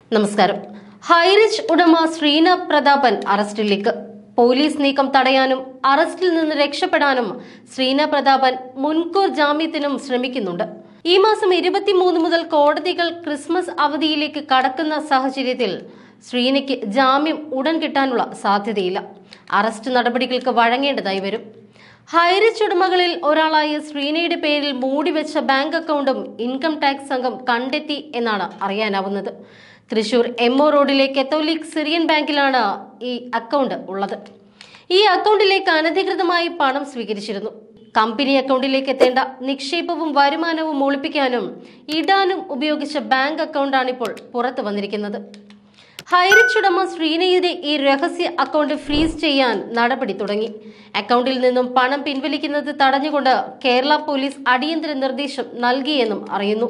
നമസ്കാരം. ഹൈറിച്ച് ഉടമ ശ്രീന പ്രതാപൻ അറസ്റ്റിലേക്ക്. പോലീസ് നീക്കം തടയാനും അറസ്റ്റിൽ നിന്ന് രക്ഷപ്പെടാനും ശ്രീന പ്രതാപൻ മുൻകൂർ ജാമ്യത്തിനും ശ്രമിക്കുന്നുണ്ട്. ഈ മാസം 23 മുതൽ കോടതികൾ ക്രിസ്മസ് അവധിയിലേക്ക് കടക്കുന്ന സാഹചര്യത്തിൽ ശ്രീനയ്ക്ക് ജാമ്യം ഉടൻ കിട്ടാനുള്ള സാധ്യതയില്ല. അറസ്റ്റ് നടപടികൾക്ക് വഴങ്ങേണ്ടതായി വരും. ഹൈറിച്ച് ഉടമകളിൽ ഒരാളായ ശ്രീനയുടെ പേരിൽ മൂടിവെച്ച ബാങ്ക് അക്കൗണ്ടും ഇൻകം ടാക്സ് സംഘം കണ്ടെത്തി എന്നാണ് അറിയാനാവുന്നത്. തൃശൂർ എംഒ റോഡിലെ കത്തോലിക് സിറിയൻ ബാങ്കിലാണ് ഈ അക്കൗണ്ട് ഉള്ളത്. ഈ അക്കൗണ്ടിലേക്ക് അനധികൃതമായി പണം സ്വീകരിച്ചിരുന്നു. കമ്പനി അക്കൗണ്ടിലേക്ക് എത്തേണ്ട നിക്ഷേപവും വരുമാനവും ഒളിപ്പിക്കാനും ഇടാനും ഉപയോഗിച്ച ബാങ്ക് അക്കൗണ്ടാണിപ്പോൾ പുറത്തു വന്നിരിക്കുന്നത്. ഹൈറിച്ച് ഉടമ ശ്രീനയുടെ ഈ രഹസ്യ അക്കൗണ്ട് ഫ്രീസ് ചെയ്യാൻ നടപടി തുടങ്ങി. അക്കൗണ്ടിൽ നിന്നും പണം പിൻവലിക്കുന്നത് തടഞ്ഞുകൊണ്ട് കേരള പോലീസ് അടിയന്തര നിർദ്ദേശം നൽകിയെന്നും അറിയുന്നു.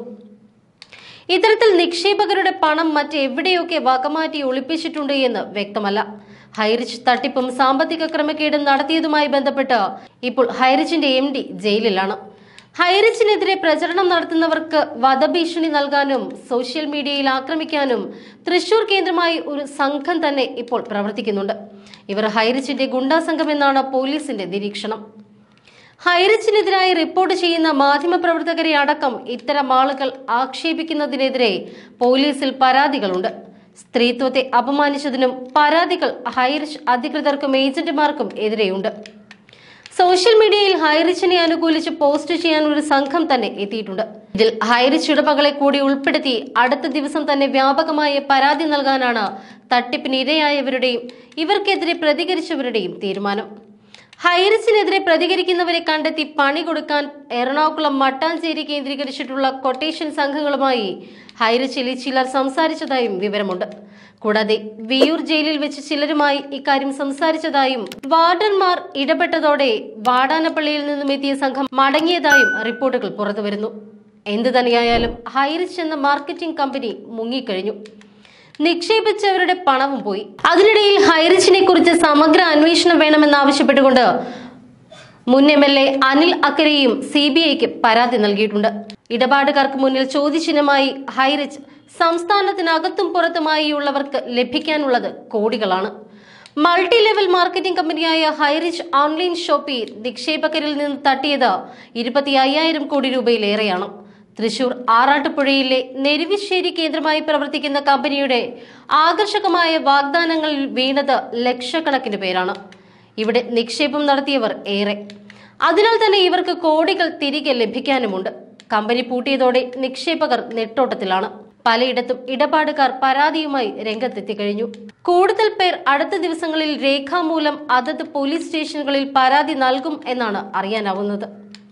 ഇത്തരത്തിൽ നിക്ഷേപകരുടെ പണം മറ്റെവിടെയൊക്കെ വകമാറ്റി ഒളിപ്പിച്ചിട്ടുണ്ട് എന്ന് വ്യക്തമല്ല. ഹൈറിച്ച് തട്ടിപ്പും സാമ്പത്തിക ക്രമക്കേടും നടത്തിയതുമായി ബന്ധപ്പെട്ട് ഇപ്പോൾ ഹൈറിച്ചിന്റെ MD ജയിലിലാണ്. ഹൈറിച്ചിനെതിരെ പ്രചരണം നടത്തുന്നവർക്ക് വധഭീഷണി നൽകാനും സോഷ്യൽ മീഡിയയിൽ ആക്രമിക്കാനും തൃശൂർ കേന്ദ്രമായി ഒരു സംഘം തന്നെ ഇപ്പോൾ പ്രവർത്തിക്കുന്നുണ്ട്. ഇവർ ഹൈറിച്ചിന്റെ ഗുണ്ടാ സംഘമെന്നാണ് പോലീസിന്റെ നിരീക്ഷണം. ഹൈറിച്ചിനെതിരായി റിപ്പോർട്ട് ചെയ്യുന്ന മാധ്യമപ്രവർത്തകരെ അടക്കം ഇത്തരം ആളുകൾ ആക്ഷേപിക്കുന്നതിനെതിരെ പോലീസിൽ പരാതികളുണ്ട്. സ്ത്രീത്വത്തെ അപമാനിച്ചതിനും പരാതികൾ ഹൈറിച്ച് അധികൃതർക്കും ഏജന്റുമാർക്കും എതിരെയുണ്ട്. സോഷ്യൽ മീഡിയയിൽ ഹൈറിച്ചിനെ അനുകൂലിച്ച് പോസ്റ്റ് ചെയ്യാൻ ഒരു സംഘം തന്നെ എത്തിയിട്ടുണ്ട്. ഇതിൽ ഹൈറിച്ച് ഉടമകളെ കൂടി ഉൾപ്പെടുത്തി അടുത്ത ദിവസം തന്നെ വ്യാപകമായ പരാതി നൽകാനാണ് തട്ടിപ്പിന് ഇരയായവരുടെയും ഇവർക്കെതിരെ പ്രതികരിച്ചവരുടെയും തീരുമാനം. ഹൈറിച്ചിനെതിരെ പ്രതികരിക്കുന്നവരെ കണ്ടെത്തി പണി കൊടുക്കാൻ എറണാകുളം മട്ടാഞ്ചേരി കേന്ദ്രീകരിച്ചിട്ടുള്ള കൊട്ടേഷൻ സംഘങ്ങളുമായി ഹൈറിച്ചിലെ ചിലർ സംസാരിച്ചതായും വിവരമുണ്ട്. കൂടാതെ വിയൂർ ജയിലിൽ വെച്ച് ചിലരുമായി ഇക്കാര്യം സംസാരിച്ചതായും വാർഡന്മാർ ഇടപെട്ടതോടെ വാടാനപ്പള്ളിയിൽ നിന്നും എത്തിയ സംഘം മടങ്ങിയതായും റിപ്പോർട്ടുകൾ പുറത്തുവരുന്നു. എന്തു തന്നെയായാലും ഹൈറിച്ച് എന്ന മാർക്കറ്റിംഗ് കമ്പനി മുങ്ങിക്കഴിഞ്ഞു. നിക്ഷേപിച്ചവരുടെ പണവും പോയി. അതിനിടയിൽ ഹൈറിച്ചിനെ കുറിച്ച് സമഗ്ര അന്വേഷണം വേണമെന്നാവശ്യപ്പെട്ടുകൊണ്ട് മുൻ MLA അനിൽ അക്കരയും CBIക്ക് പരാതി നൽകിയിട്ടുണ്ട്. ഇടപാടുകാർക്ക് മുന്നിൽ ചോദ്യചിഹ്നമായി ഹൈറിച്ച് സംസ്ഥാനത്തിനകത്തും പുറത്തുമായി ഉള്ളവർക്ക് ലഭിക്കാനുള്ളത് കോടികളാണ്. മൾട്ടി ലെവൽ മാർക്കറ്റിംഗ് കമ്പനിയായ ഹൈറിച്ച് ഓൺലൈൻ ഷോപ്പിൽ നിക്ഷേപകരിൽ നിന്ന് തട്ടിയത് 25,000 കോടി രൂപയിലേറെയാണ്. തൃശൂർ ആറാട്ടുപുഴയിലെ നെരുവിശ്ശേരി കേന്ദ്രമായി പ്രവർത്തിക്കുന്ന കമ്പനിയുടെ ആകർഷകമായ വാഗ്ദാനങ്ങളിൽ വീണത് ലക്ഷക്കണക്കിന് പേരാണ്. ഇവിടെ നിക്ഷേപം നടത്തിയവർ ഏറെ. അതിനാൽ തന്നെ ഇവർക്ക് കോടികൾ തിരികെ ലഭിക്കാനുമുണ്ട്. കമ്പനി പൂട്ടിയതോടെ നിക്ഷേപകർ നെട്ടോട്ടത്തിലാണ്. പലയിടത്തും ഇടപാടുകാർ പരാതിയുമായി രംഗത്തെത്തിക്കഴിഞ്ഞു. കൂടുതൽ പേർ അടുത്ത ദിവസങ്ങളിൽ രേഖാമൂലം അതത് പോലീസ് സ്റ്റേഷനുകളിൽ പരാതി നൽകും എന്നാണ് അറിയാനാവുന്നത്.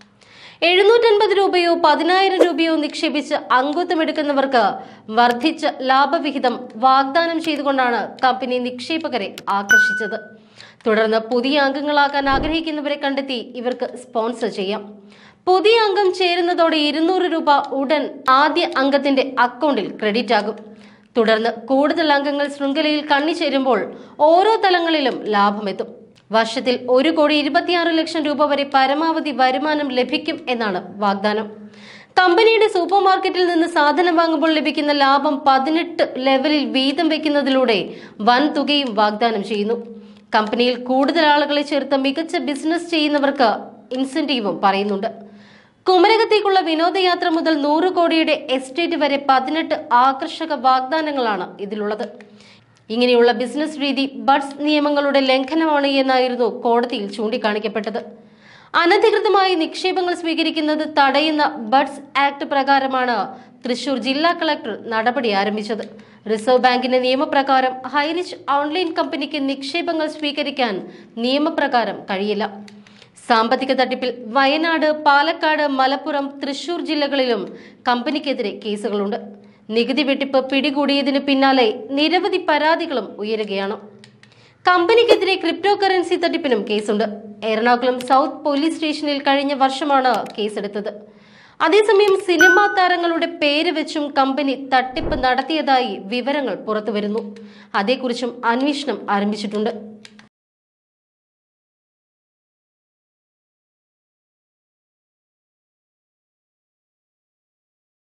750 രൂപയോ 10,000 രൂപയോ നിക്ഷേപിച്ച് അംഗത്വമെടുക്കുന്നവർക്ക് വർദ്ധിച്ച ലാഭവിഹിതം വാഗ്ദാനം ചെയ്തുകൊണ്ടാണ് കമ്പനി നിക്ഷേപകരെ ആകർഷിച്ചത്. തുടർന്ന് പുതിയ അംഗങ്ങളാകാൻ ആഗ്രഹിക്കുന്നവരെ കണ്ടെത്തി ഇവർക്ക് സ്പോൺസർ ചെയ്യാം. പുതിയ അംഗം ചേരുന്നതോടെ 200 രൂപ ഉടൻ ആദ്യ അംഗത്തിന്റെ അക്കൗണ്ടിൽ ക്രെഡിറ്റ് ആകും. തുടർന്ന് കൂടുതൽ അംഗങ്ങൾ ശൃംഖലയിൽ കണ്ണിച്ചേരുമ്പോൾ ഓരോ തലങ്ങളിലും ലാഭമെത്തും. വർഷത്തിൽ 1,26,00,000 രൂപ വരെ പരമാവധി വരുമാനം ലഭിക്കും എന്നാണ് വാഗ്ദാനം. കമ്പനിയുടെ സൂപ്പർ മാർക്കറ്റിൽ നിന്ന് സാധനം വാങ്ങുമ്പോൾ ലഭിക്കുന്ന ലാഭം 18 ലെവലിൽ വീതം വെക്കുന്നതിലൂടെ വൻ തുകയും വാഗ്ദാനം ചെയ്യുന്നു. കമ്പനിയിൽ കൂടുതൽ ആളുകളെ ചേർത്ത് മികച്ച ബിസിനസ് ചെയ്യുന്നവർക്ക് ഇൻസെന്റീവും പറയുന്നുണ്ട്. കുമരകത്തേക്കുള്ള വിനോദയാത്ര മുതൽ 100 കോടിയുടെ എസ്റ്റേറ്റ് വരെ 18 ആകർഷക വാഗ്ദാനങ്ങളാണ് ഇതിലുള്ളത്. ഇങ്ങനെയുള്ള ബിസിനസ് രീതി ബഡ്സ് നിയമങ്ങളുടെ ലംഘനമാണ് എന്നായിരുന്നു കോടതിയിൽ ചൂണ്ടിക്കാണിക്കപ്പെട്ടത്. അനധികൃതമായി നിക്ഷേപങ്ങൾ സ്വീകരിക്കുന്നത് തടയുന്ന ബഡ്സ് ആക്ട് പ്രകാരമാണ് തൃശൂർ ജില്ലാ കളക്ടർ നടപടി ആരംഭിച്ചത്. റിസർവ് ബാങ്കിന്റെ നിയമപ്രകാരം ഹൈറിച്ച് ഓൺലൈൻ കമ്പനിക്ക് നിക്ഷേപങ്ങൾ സ്വീകരിക്കാൻ നിയമപ്രകാരം കഴിയില്ല. സാമ്പത്തിക തട്ടിപ്പിൽ വയനാട്, പാലക്കാട്, മലപ്പുറം, തൃശൂർ ജില്ലകളിലും കമ്പനിക്കെതിരെ കേസുകളുണ്ട്. നികുതി വെട്ടിപ്പ് പിടികൂടിയതിനു പിന്നാലെ നിരവധി പരാതികളും ഉയരുകയാണ്. കമ്പനിക്കെതിരെ ക്രിപ്റ്റോ കറൻസി തട്ടിപ്പിനും കേസുണ്ട്. എറണാകുളം സൗത്ത് പോലീസ് സ്റ്റേഷനിൽ കഴിഞ്ഞ വർഷമാണ് കേസെടുത്തത്. അതേസമയം സിനിമാ താരങ്ങളുടെ പേര് വെച്ചും കമ്പനി തട്ടിപ്പ് നടത്തിയതായി വിവരങ്ങൾ പുറത്തുവരുന്നു. അതേക്കുറിച്ചും അന്വേഷണം ആരംഭിച്ചിട്ടുണ്ട്.